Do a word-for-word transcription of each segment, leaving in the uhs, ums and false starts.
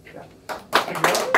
Ja. Dankjewel.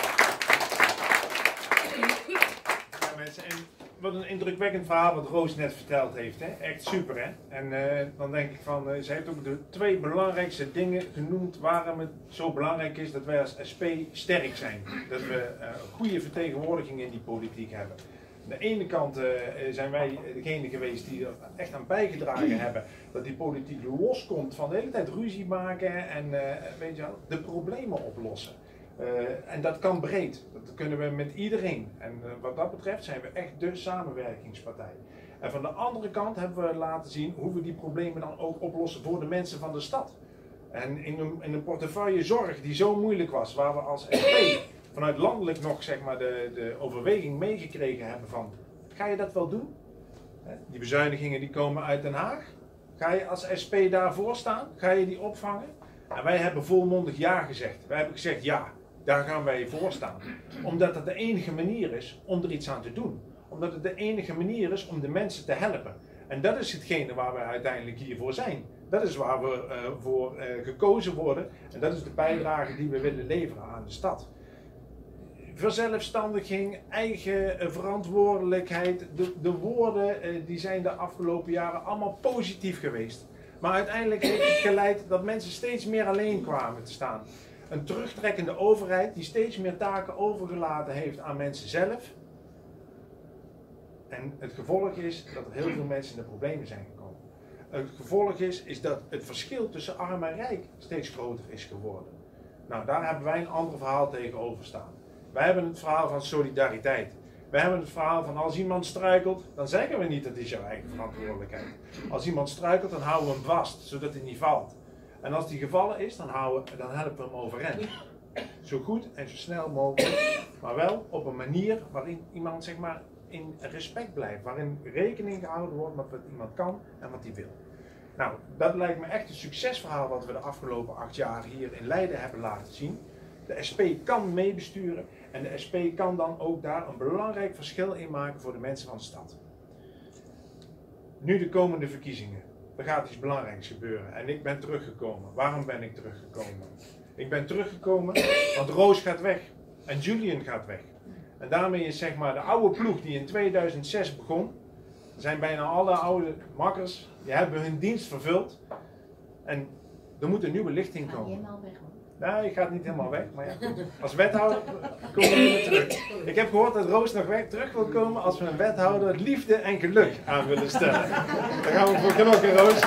Ja, mensen, en wat een indrukwekkend verhaal wat Roos net verteld heeft. Hè? Echt super, hè? En uh, dan denk ik van, uh, ze heeft ook de twee belangrijkste dingen genoemd waarom het zo belangrijk is dat wij als S P sterk zijn. Dat we uh, goede vertegenwoordiging in die politiek hebben. Aan de ene kant uh, zijn wij degene geweest die er echt aan bijgedragen hebben dat die politiek loskomt van de hele tijd ruzie maken en uh, weet je wel, de problemen oplossen. Uh, en dat kan breed, dat kunnen we met iedereen. En uh, wat dat betreft zijn we echt de samenwerkingspartij. En van de andere kant hebben we laten zien hoe we die problemen dan ook oplossen voor de mensen van de stad. En in een, in een portefeuille zorg die zo moeilijk was, waar we als S P vanuit landelijk nog zeg maar, de, de overweging meegekregen hebben van, ga je dat wel doen? Die bezuinigingen die komen uit Den Haag. Ga je als S P daarvoor staan? Ga je die opvangen? En wij hebben volmondig ja gezegd. Wij hebben gezegd ja, daar gaan wij voor staan. Omdat het de enige manier is om er iets aan te doen. Omdat het de enige manier is om de mensen te helpen. En dat is hetgene waar we uiteindelijk hiervoor zijn. Dat is waar we uh, voor uh, gekozen worden. En dat is de bijdrage die we willen leveren aan de stad. Verzelfstandiging, eigen uh, verantwoordelijkheid. De, de woorden uh, die zijn de afgelopen jaren allemaal positief geweest. Maar uiteindelijk heeft het geleid dat mensen steeds meer alleen kwamen te staan. Een terugtrekkende overheid die steeds meer taken overgelaten heeft aan mensen zelf. En het gevolg is dat er heel veel mensen in de problemen zijn gekomen. Het gevolg is, is dat het verschil tussen arm en rijk steeds groter is geworden. Nou, daar hebben wij een ander verhaal tegenover staan. Wij hebben het verhaal van solidariteit. We hebben het verhaal van als iemand struikelt, dan zeggen we niet dat is jouw eigen verantwoordelijkheid. Als iemand struikelt, dan houden we hem vast, zodat hij niet valt. En als die gevallen is, dan, houden, dan helpen we hem overeind. Zo goed en zo snel mogelijk, maar wel op een manier waarin iemand zeg maar in respect blijft. Waarin rekening gehouden wordt met wat iemand kan en wat hij wil. Nou, dat lijkt me echt een succesverhaal wat we de afgelopen acht jaar hier in Leiden hebben laten zien. De S P kan meebesturen en de S P kan dan ook daar een belangrijk verschil in maken voor de mensen van de stad. Nu de komende verkiezingen. Er gaat iets belangrijks gebeuren en ik ben teruggekomen. Waarom ben ik teruggekomen? Ik ben teruggekomen want Roos gaat weg en Julian gaat weg. En daarmee is zeg maar de oude ploeg die in tweeduizend zes begon, zijn bijna alle oude makkers, die hebben hun dienst vervuld en er moet een nieuwe lichting komen. Ga je helemaal weg hoor? Nee, ik ga niet helemaal weg, maar ja, als wethouder komen we weer terug. Ik heb gehoord dat Roos nog weg terug wil komen als we een wethouder liefde en geluk aan willen stellen. Daar gaan we voor knokken, Roos.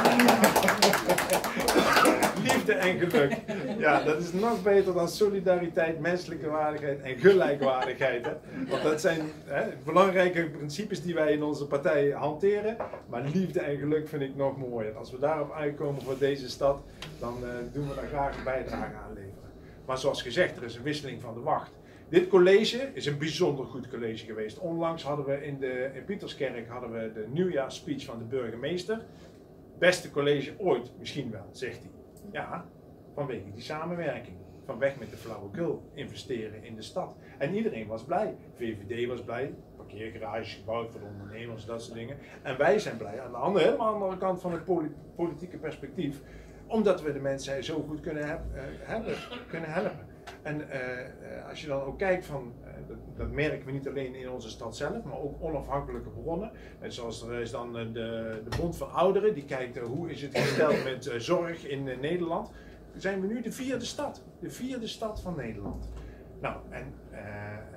Liefde en geluk. Ja, dat is nog beter dan solidariteit, menselijke waardigheid en gelijkwaardigheid. Hè? Want dat zijn hè, belangrijke principes die wij in onze partij hanteren. Maar liefde en geluk vind ik nog mooier. Als we daarop uitkomen voor deze stad, dan uh, doen we daar graag een bijdrage aan leveren. Maar zoals gezegd, er is een wisseling van de wacht. Dit college is een bijzonder goed college geweest. Onlangs hadden we in, de, in Pieterskerk hadden we de nieuwjaarsspeech van de burgemeester. Beste college ooit, misschien wel, zegt hij. Ja, vanwege die samenwerking. Van weg met de flauwekul, investeren in de stad. En iedereen was blij. V V D was blij, parkeergarages gebouwd voor de ondernemers, dat soort dingen. En wij zijn blij aan de andere, helemaal andere kant van het politieke perspectief. Omdat we de mensen zo goed kunnen, heb, uh, hebben, kunnen helpen. En uh, uh, als je dan ook kijkt van, uh, dat, dat merken we niet alleen in onze stad zelf, maar ook onafhankelijke bronnen. En zoals er is dan uh, de, de Bond van Ouderen, die kijkt uh, hoe is het gesteld met uh, zorg in uh, Nederland. Zijn we nu de vierde stad. De vierde stad van Nederland. Nou, en uh, uh,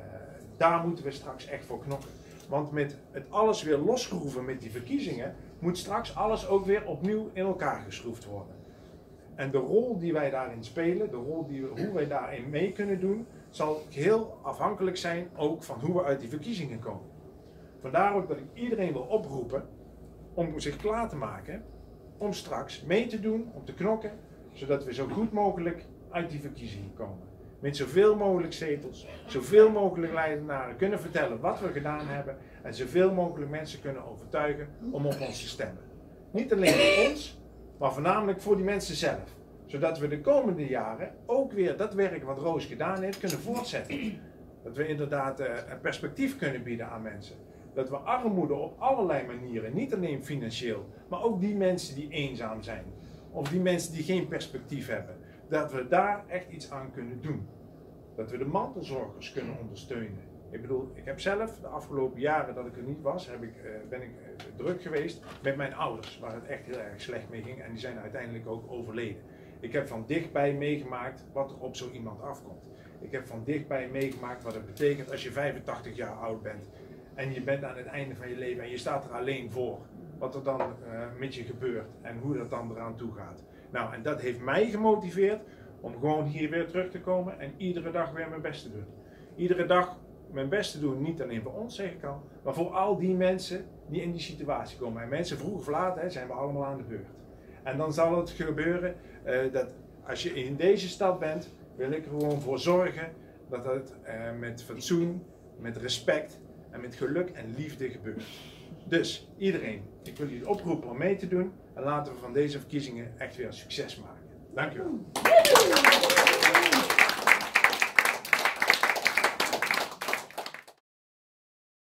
daar moeten we straks echt voor knokken. Want met het alles weer losschroeven met die verkiezingen, moet straks alles ook weer opnieuw in elkaar geschroefd worden. En de rol die wij daarin spelen, de rol die we, hoe wij daarin mee kunnen doen, zal heel afhankelijk zijn ook van hoe we uit die verkiezingen komen. Vandaar ook dat ik iedereen wil oproepen om zich klaar te maken om straks mee te doen, om te knokken, zodat we zo goed mogelijk uit die verkiezingen komen. Met zoveel mogelijk zetels, zoveel mogelijk Leidenaren kunnen vertellen wat we gedaan hebben en zoveel mogelijk mensen kunnen overtuigen om op ons te stemmen. Niet alleen voor ons, maar voornamelijk voor die mensen zelf. Zodat we de komende jaren ook weer dat werk wat Roos gedaan heeft kunnen voortzetten. Dat we inderdaad uh, een perspectief kunnen bieden aan mensen. Dat we armoede op allerlei manieren, niet alleen financieel, maar ook die mensen die eenzaam zijn. Of die mensen die geen perspectief hebben. Dat we daar echt iets aan kunnen doen. Dat we de mantelzorgers kunnen ondersteunen. Ik bedoel, ik heb zelf de afgelopen jaren dat ik er niet was, heb ik, uh, ben ik uh, druk geweest met mijn ouders, waar het echt heel erg slecht mee ging en die zijn uiteindelijk ook overleden. Ik heb van dichtbij meegemaakt wat er op zo iemand afkomt. Ik heb van dichtbij meegemaakt wat het betekent als je vijfentachtig jaar oud bent en je bent aan het einde van je leven en je staat er alleen voor. Wat er dan uh, met je gebeurt en hoe dat dan eraan toe gaat. Nou, en dat heeft mij gemotiveerd om gewoon hier weer terug te komen en iedere dag weer mijn best te doen. Iedere dag mijn best te doen, niet alleen voor ons zeg ik al, maar voor al die mensen die in die situatie komen. En mensen vroeg of laat hè, zijn we allemaal aan de beurt. En dan zal het gebeuren uh, dat als je in deze stad bent, wil ik er gewoon voor zorgen dat het uh, met fatsoen, met respect en met geluk en liefde gebeurt. Dus iedereen, ik wil jullie oproepen om mee te doen en laten we van deze verkiezingen echt weer een succes maken. Dank u wel.